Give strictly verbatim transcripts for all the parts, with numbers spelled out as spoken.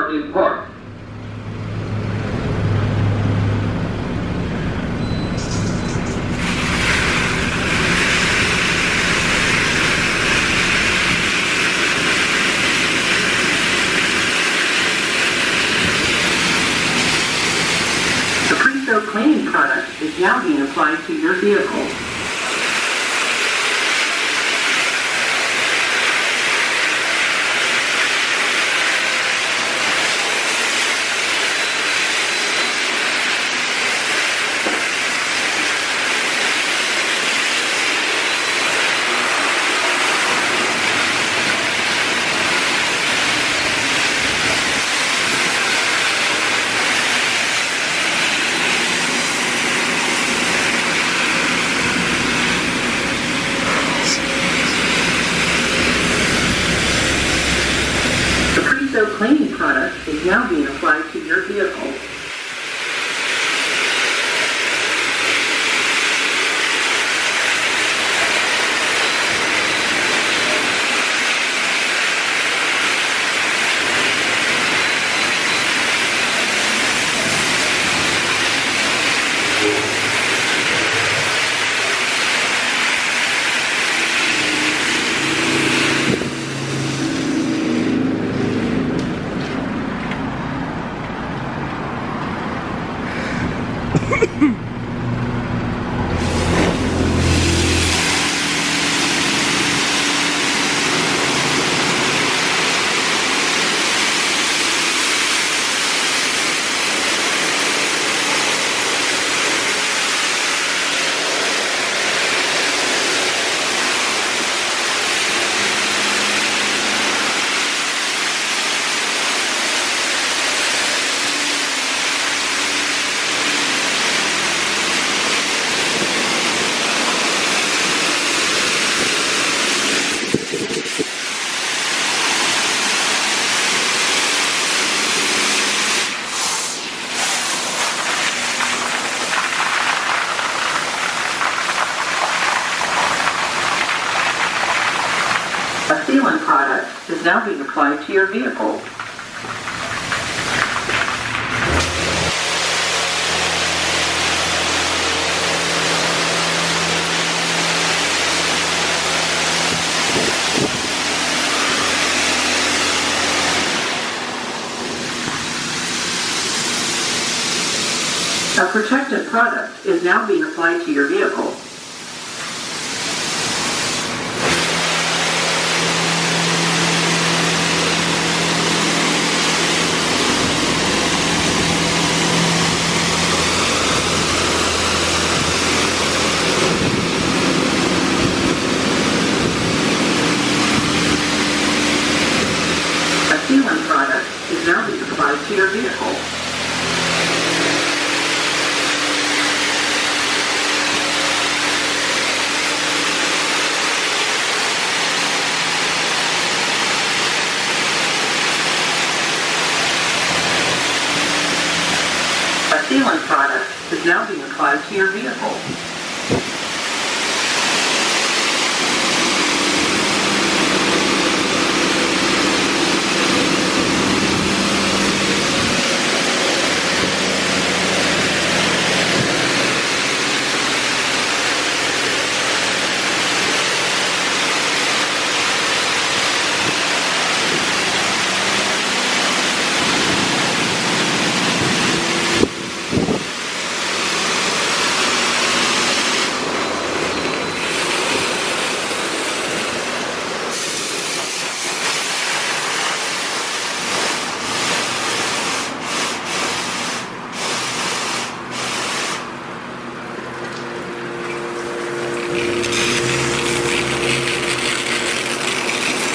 are in park. The pre-soak cleaning product is now being applied to your vehicle. The cleaning product is now being applied to your vehicle. A sealant product is now being applied to your vehicle. A protectant product is now being applied to your vehicle. A sealant product is now being applied to your vehicle. A sealant product is now being applied to your vehicle.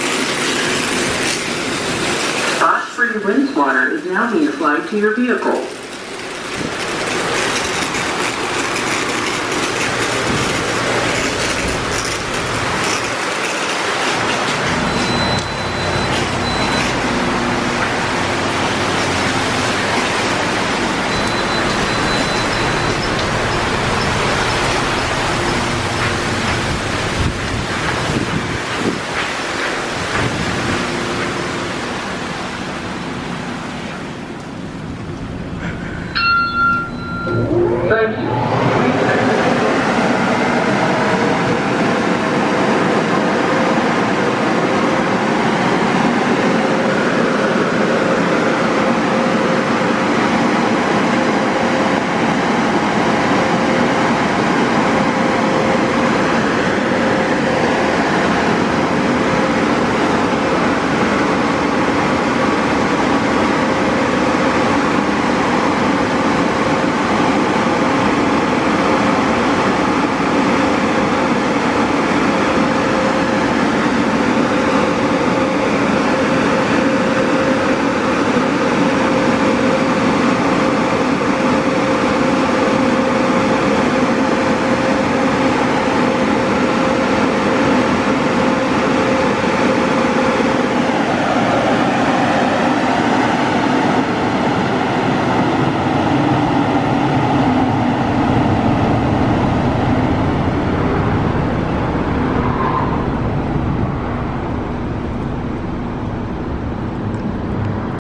Spot-free rinse water is now being applied to your vehicle.